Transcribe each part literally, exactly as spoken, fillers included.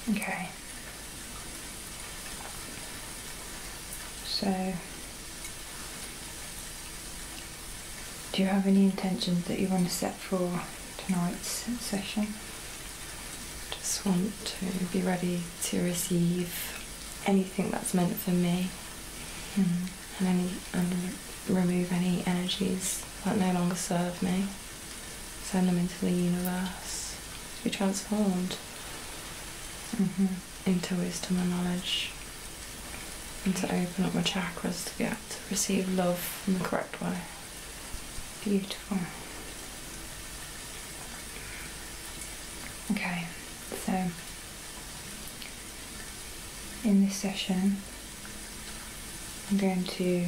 Okay. So, do you have any intentions that you want to set for tonight's session? Just want to be ready to receive anything that's meant for me, Mm-hmm. and any and remove any energies that no longer serve me. Send them into the universe to be transformed Mm-hmm. into wisdom and knowledge, and to open up my chakras to be able to receive love in the correct way. Beautiful. Okay, so in this session I'm going to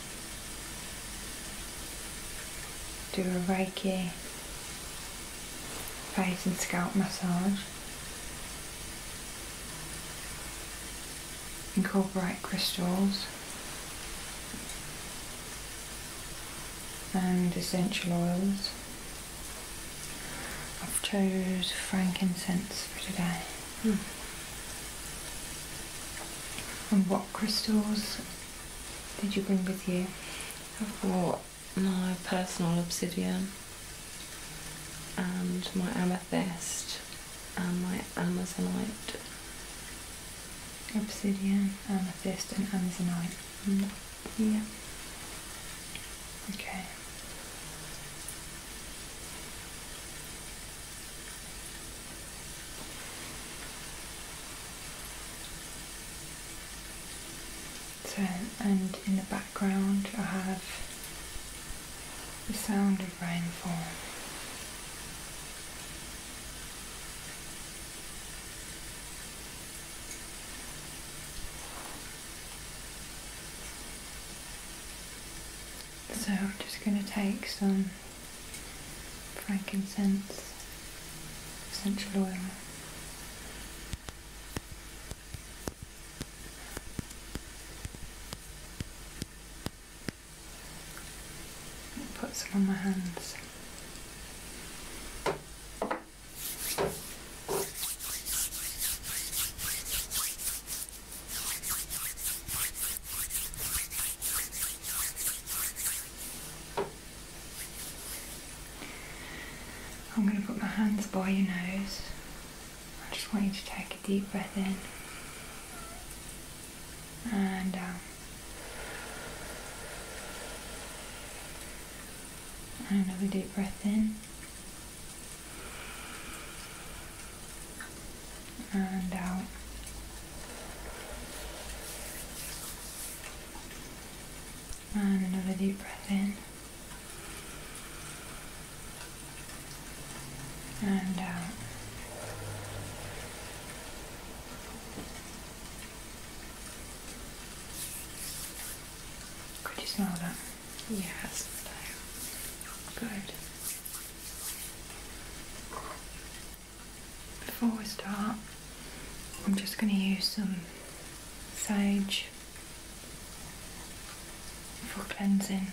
do a Reiki face and scalp massage. Incorporate crystals and essential oils. I've chose frankincense for today. Mm. And what crystals did you bring with you? I've brought my personal obsidian and my amethyst and my amazonite. Obsidian, amethyst and amazonite. Mm. Yeah. Okay. So, and in the background I have the sound of rainfall. So I'm just going to take some frankincense essential oil. Put some on my hands. I'm going to put my hands by your nose. I just want you to take a deep breath in and out. And another deep breath in and out. And another deep breath in and out. Could you smell that? Yes. Good. Before we start, I'm just going to use some sage for cleansing.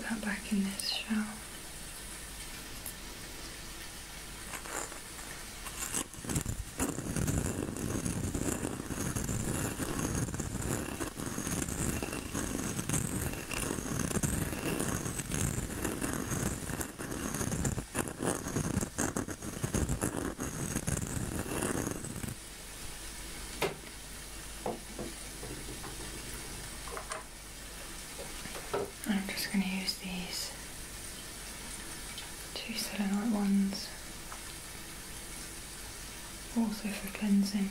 put that back in this shell. I'm just going to use these two Selenite ones, also for cleansing.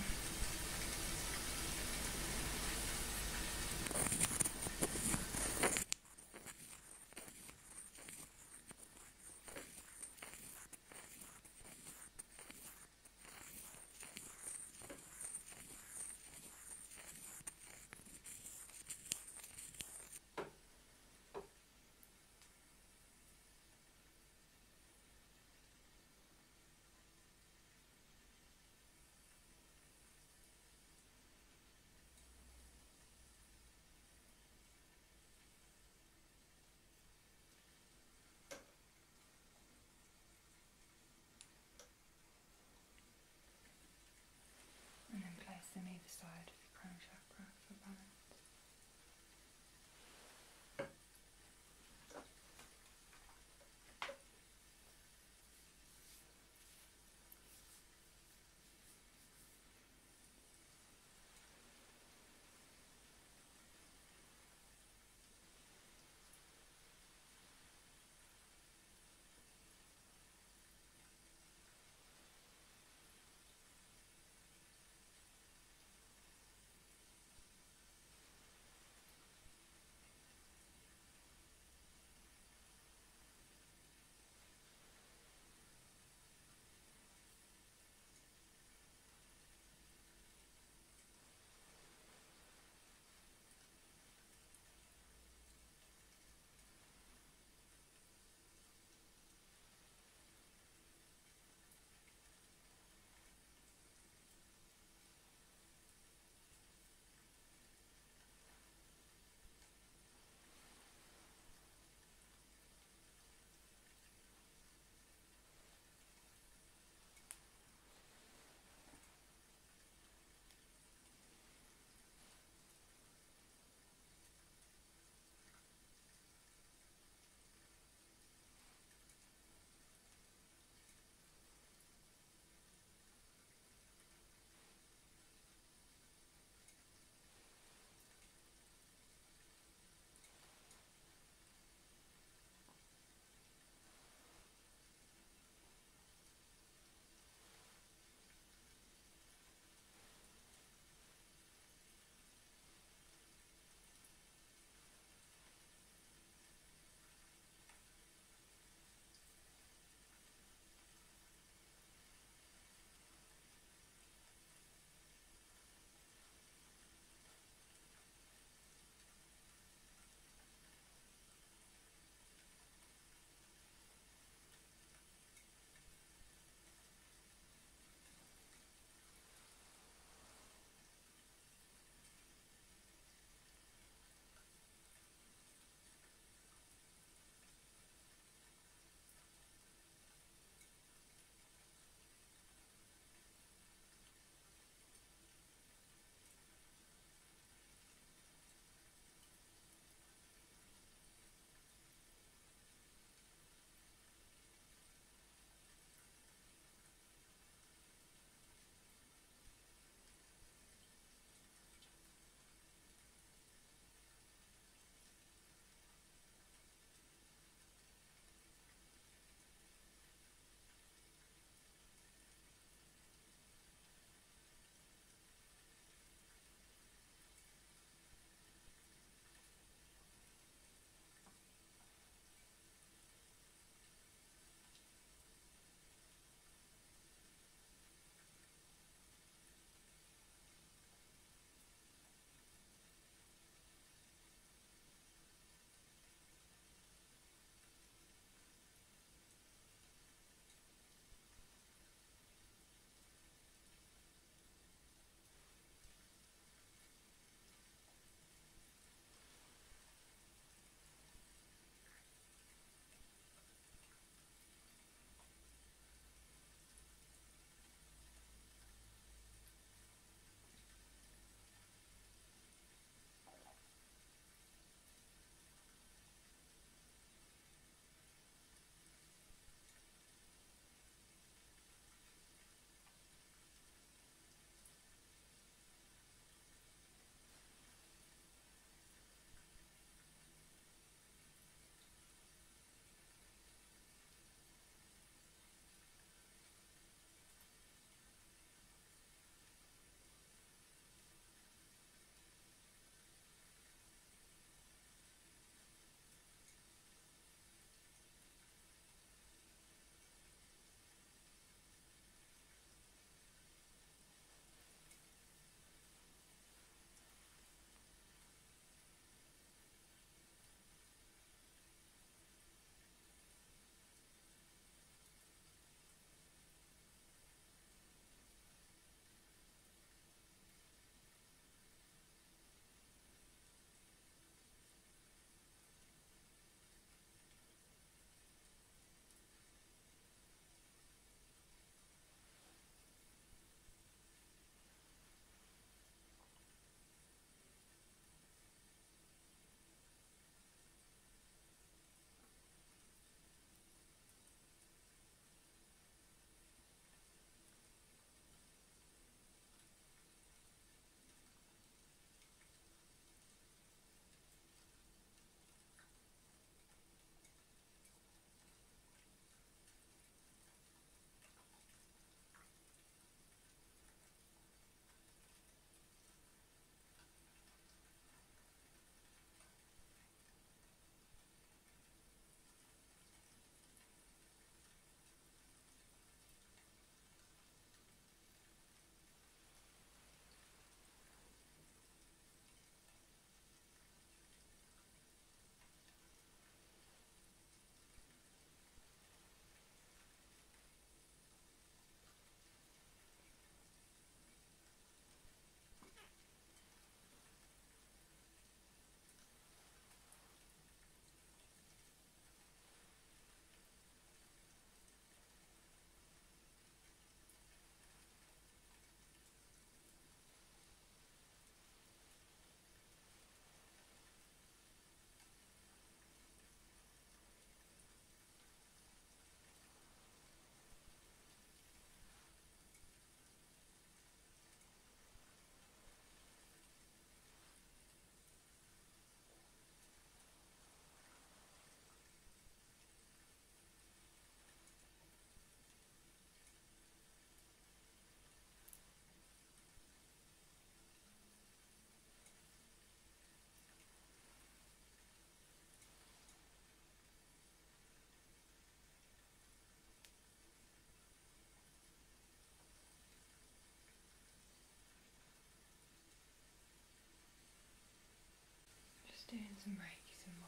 some Reiki symbols.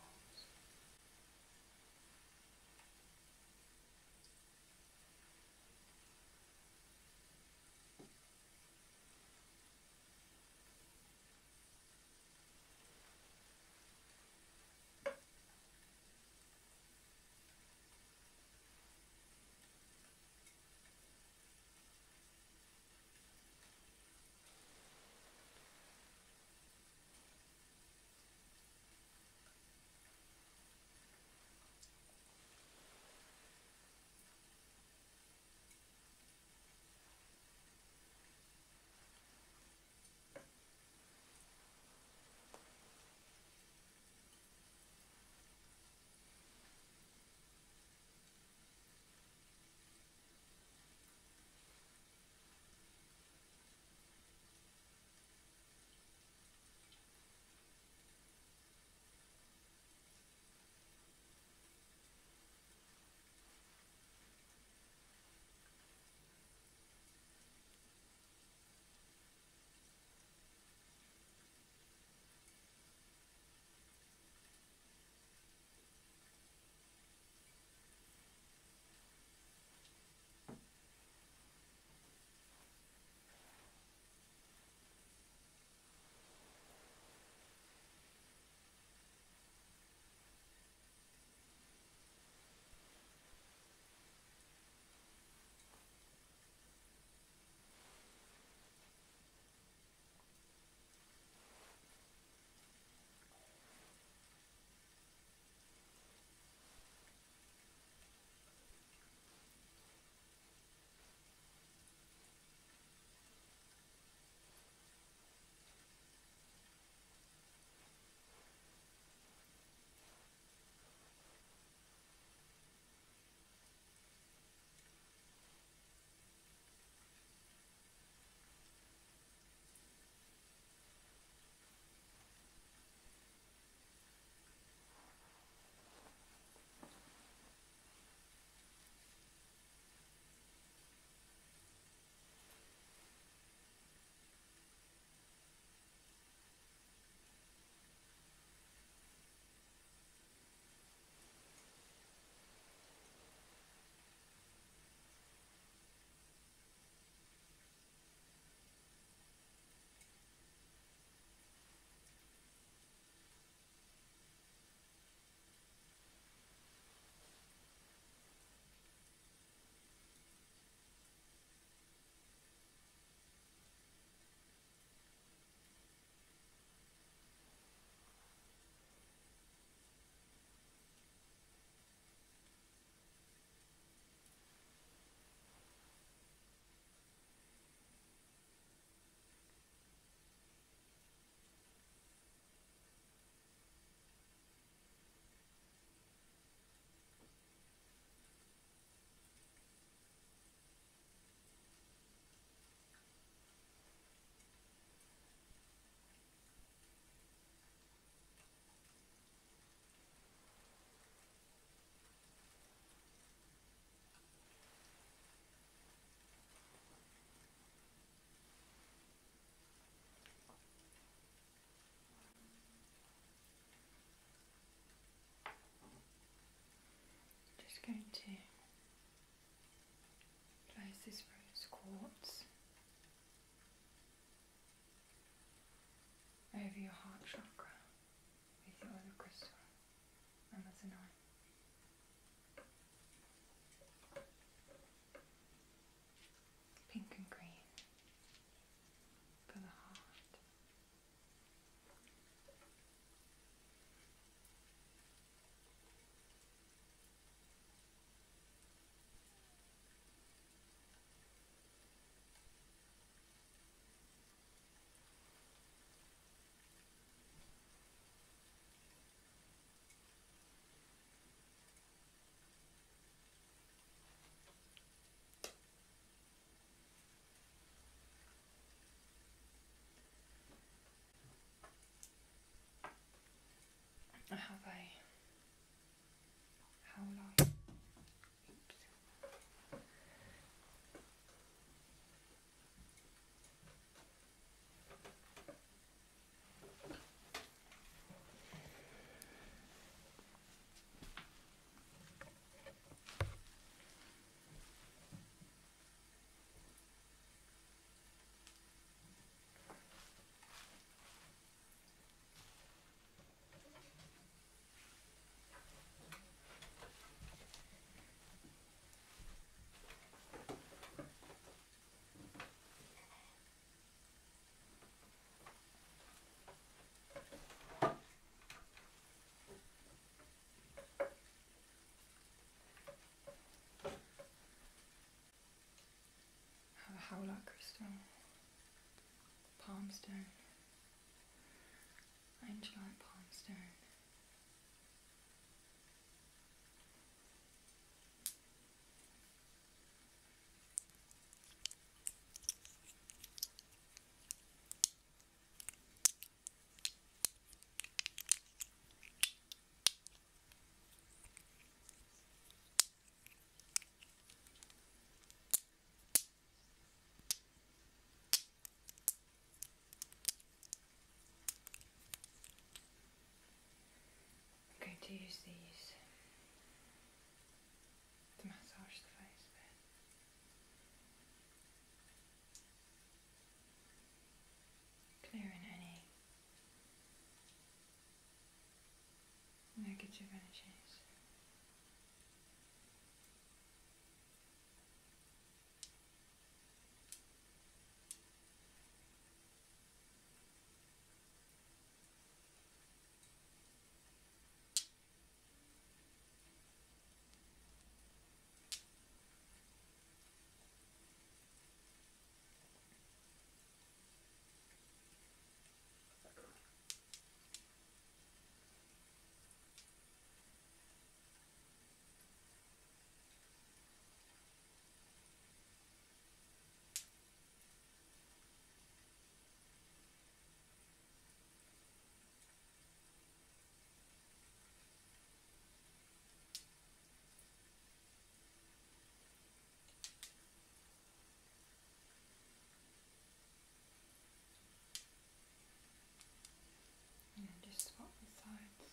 Going to place this rose quartz over your heart chakra with your other crystal, Amazonite. Pink and green for the heart. stone. Angelite palm stone. I'm going to use these to massage the face a bit, clearing any negative energies. And then just swap the sides.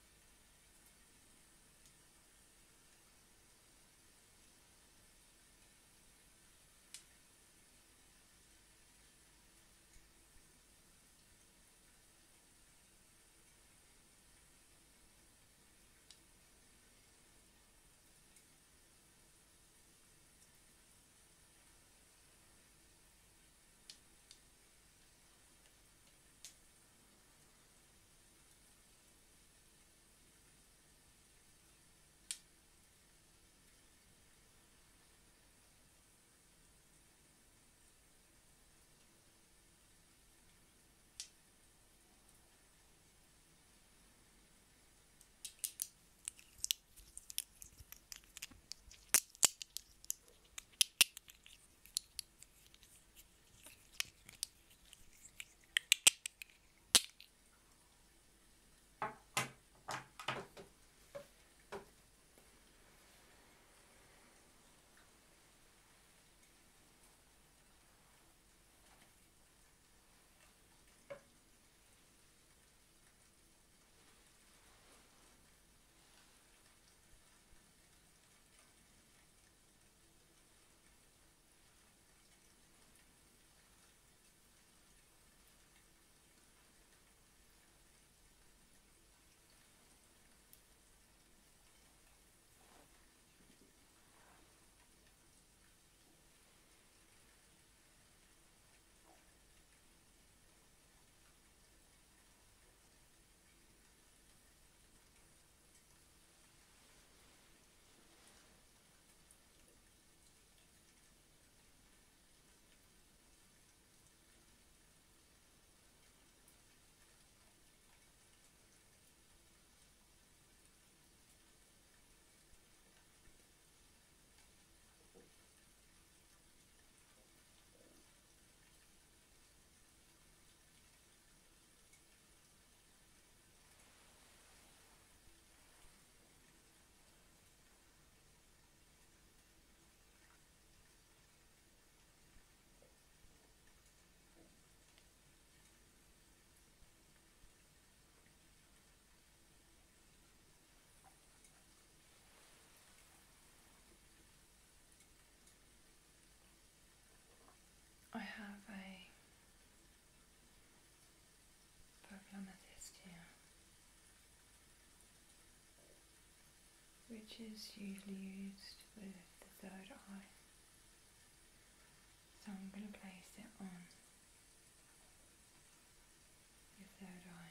I have a purple amethyst here, which is usually used with the third eye. So I'm going to place it on your third eye.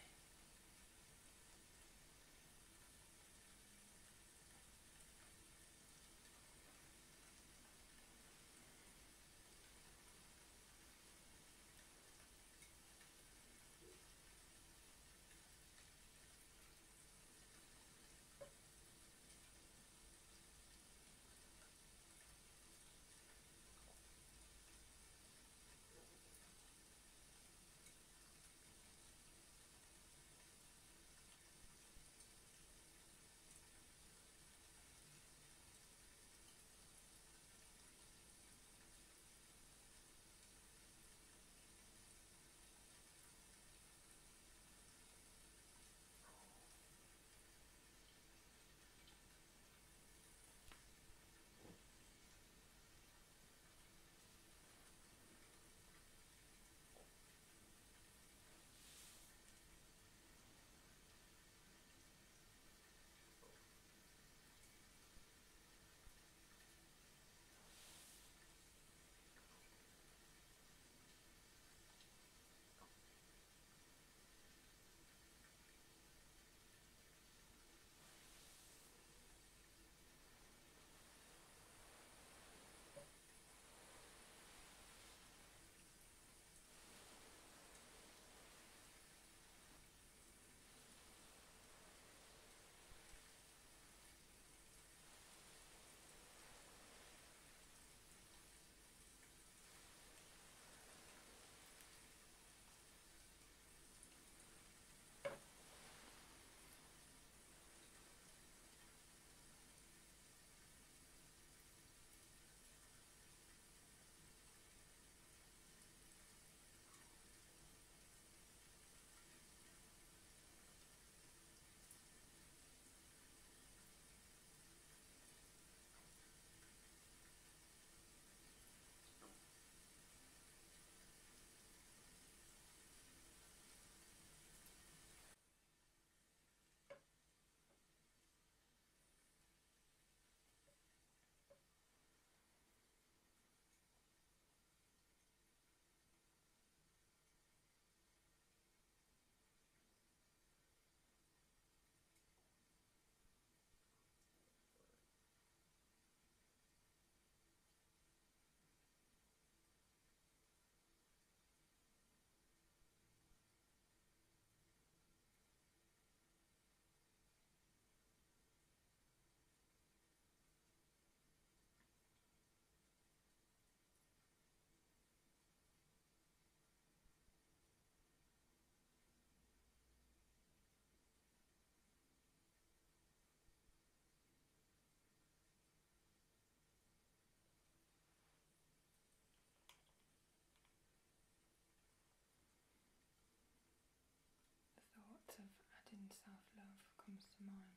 self-love comes to mind,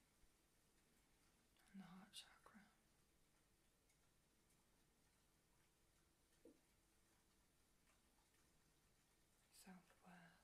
and the heart chakra. Self-worth.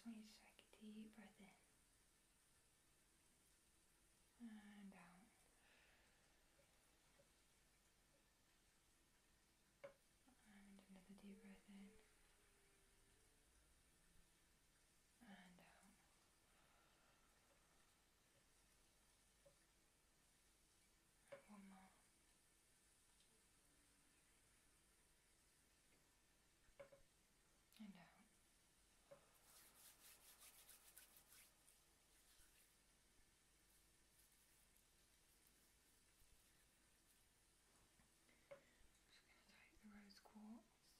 want you to take a deep breath in and out. And another deep breath in and out. And one more. And out. Just going to take the rose quartz.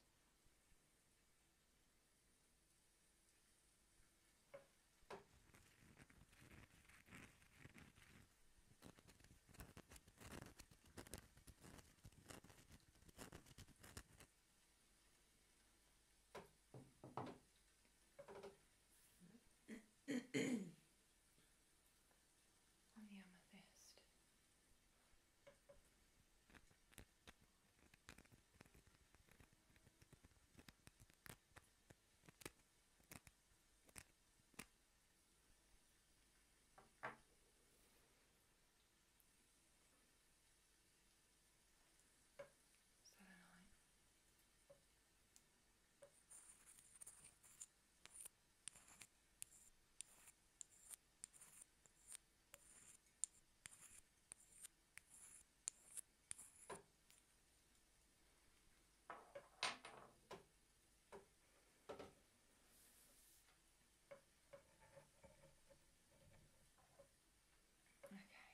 On the amethyst. Selenite. Okay.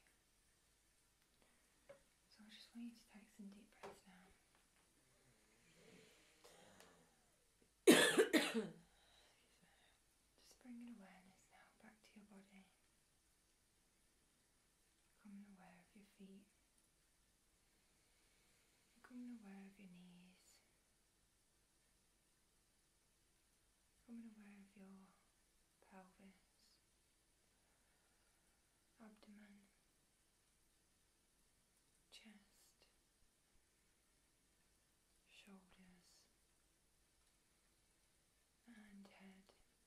So I just want you to take some deep breaths now. Just bringing awareness now back to your body. Becoming aware of your feet. Becoming aware of your knees. Becoming aware of your pelvis, abdomen, chest, shoulders, and head.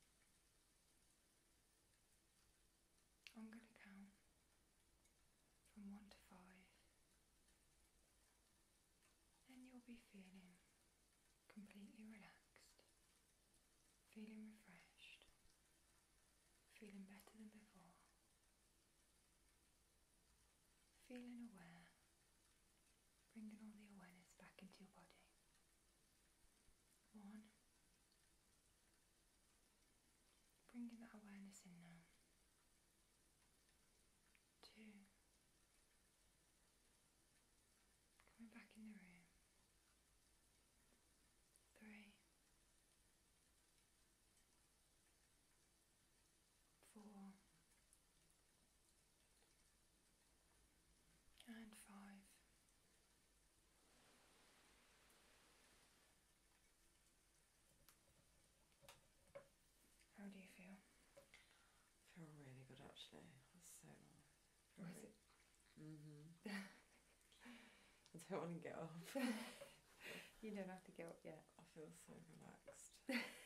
I'm going to count from one to five, and you'll be feeling completely relaxed, feeling refreshed, feeling better than before, feeling aware, bringing all the awareness back into your body. One, bringing that awareness in now. Two, coming back in the room. Three, four, and five. How do you feel? I feel really good actually. That's so nice. Or is it? Mm-hmm. I don't want to get up. You don't have to get up yet. I feel so relaxed.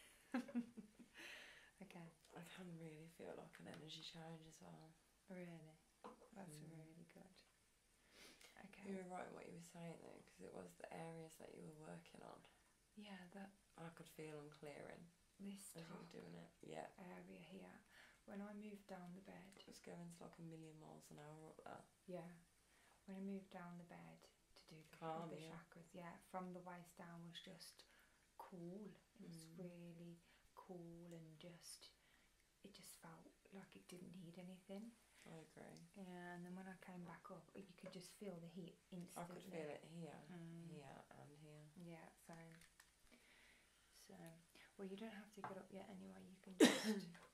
Okay. I can really feel like an energy change as well. Really? That's Mm. really good. Okay. You were right in what you were saying though, because it was the areas that you were working on. Yeah, that I could feel them clearing this as you were top doing it. Yeah. area here, when I moved down the bed, It was going to like a million miles an hour up there. yeah, when I moved down the bed to do the, Calm, the yeah. chakras, yeah, from the waist down was just cool. It was Mm. really cool and just, it just felt like it didn't need anything. I agree. Yeah, and then when I came back up, you could just feel the heat I instantly. could feel it here, Mm. here and here. Yeah, same. So, well, you don't have to get up yet anyway. You can just